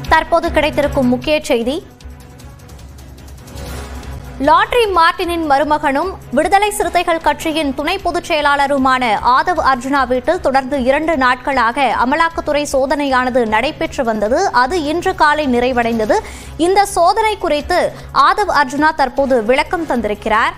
தற்போது கிடைத்திருக்கும் முக்கிய செய்தி, லாட்ரி மார்டினின் மருமகனும் விடுதலை சிறுத்தைகள் கட்சியின் துணை பொதுச் செயலாளருமான ஆதவ் அர்ஜுனா வீட்டில் தொடர்ந்து 2 நாட்களாக அமலாக்கத்துறை சோதனையானது நடைபெற்று வந்தது. அது இன்று காலை நிறைவடைந்தது. இந்த சோதனை குறித்து ஆதவ் அர்ஜுனா தற்போது விளக்கம் தந்திருக்கிறார்.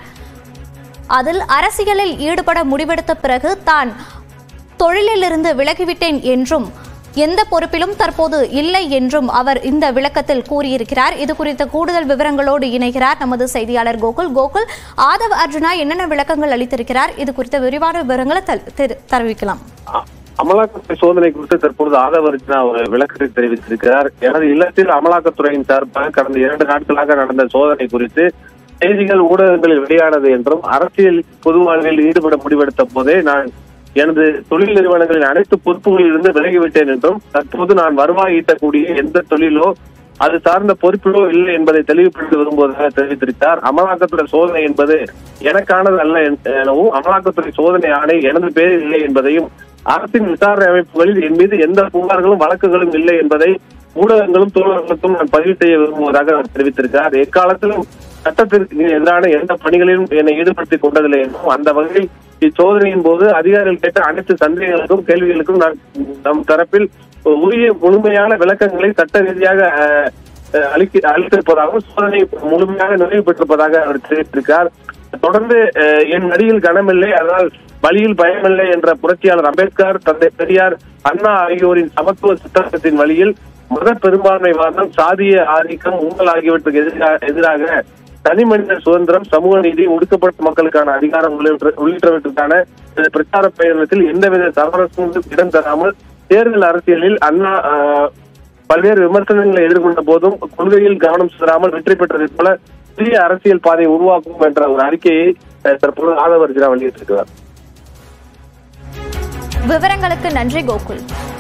அதில் அரசியலில் ஈடுபட முடிவெடுத்த பிறகு தான் தொழிலிலிருந்து விலகிவிட்டேன் என்றும் எந்த பொறுப்பிலும் தற்போது இல்லை என்றும் அவர் இந்த விளக்கத்தில் கூறியிருக்கிறார். இது குறித்த கூடுதல் விவரங்களோடு இணைகிறார் நமது செய்தியாளர் கோகுல். ஆதவ் அர்ஜுனா என்னென்ன விளக்கங்கள் அளித்திருக்கிறார்? இது குறித்த விரிவான விவரங்களை தெரிவிக்கலாம். அமலாக்கத்துறை சோதனை குறித்து தற்போது ஆதவ் அர்ஜுனா ஒரு விளக்கத்தை தெரிவித்திருக்கிறார். எனது இல்லத்தில் அமலாக்கத்துறையின் சார்பாக கடந்த 2 நாட்களாக நடந்த சோதனை குறித்து செய்திகள் ஊடகங்களில் வெளியானது என்றும், அரசியல் பொது வாழ்வில் ஈடுபட முடிவெடுத்த போதே நான் எனது தொழில் நிறுவனங்களின் அனைத்து பொறுப்புகளில் இருந்து விலகிவிட்டேன் என்றும், தற்போது நான் வருவாய் ஈட்டக்கூடிய எந்த தொழிலோ அது சார்ந்த பொறுப்பிலோ இல்லை என்பதை தெளிவுபடுத்தி வரும்போதாக தெரிவித்திருக்கிறார். அமலாக்கத்துறை சோதனை என்பது எனக்கானது அல்ல எனவும், அமலாக்கத்துறை சோதனை ஆணை எனது பேரில் இல்லை என்பதையும், அரசின் விசாரணை அமைப்புகளில் என் மீது எந்த புகார்களும் வழக்குகளும் இல்லை என்பதை ஊடகங்களும் தோழர்களுக்கும் நான் பதிவு செய்ய விரும்புவதாக அவர் தெரிவித்திருக்கிறார். எக்காலத்திலும் சட்டத்திற்கு எதிரான எந்த பணிகளிலும் என்னை ஈடுபடுத்திக் கொண்டதில்லை என்றும், அந்த வகையில் இச்சோதனையின் போது அதிகாரிகள் கேட்ட அனைத்து சந்தேகங்களுக்கும் கேள்விகளுக்கும் நான் நம் தரப்பில் உரிய முழுமையான விளக்கங்களை சட்ட ரீதியாக அளித்திருப்பதாகவும், சோதனை முழுமையாக நிறைவு பெற்றிருப்பதாக அவர் தெரிவித்திருக்கிறார். தொடர்ந்து என் நடியில் கனமில்லை, அதனால் வழியில் பயமில்லை என்ற புரட்சியாளர் அம்பேத்கர், தந்தை பெரியார், அண்ணா ஆகியோரின் சமத்துவ சித்தாந்தத்தின் வழியில் மத பெரும்பான்மைவாதம், சாதிய ஆதிக்கம், ஊழல் ஆகியவற்றுக்கு எதிராக தனி மனித சுதந்திரம், சமூக நீதி, ஒடுக்கப்பட்ட மக்களுக்கான அதிகாரம் உள்ளிட்டவற்றுக்கான பிரச்சார பயணத்தில் எந்தவித சமரசமும் இடம் தராமல் தேர்தல் அரசியலில் அண்ணா பல்வேறு விமர்சனங்களை எதிர்கொண்ட போதும் கொள்கையில் கவனம் செலுத்தாமல் வெற்றி பெற்றதை போல புதிய அரசியல் பாதையை உருவாக்கும் என்ற ஒரு அறிக்கையை தற்போது ஆதவ் அர்ஜுனா வெளியிட்டிருக்கிறார். விவரங்களுக்கு நன்றி கோகுல்.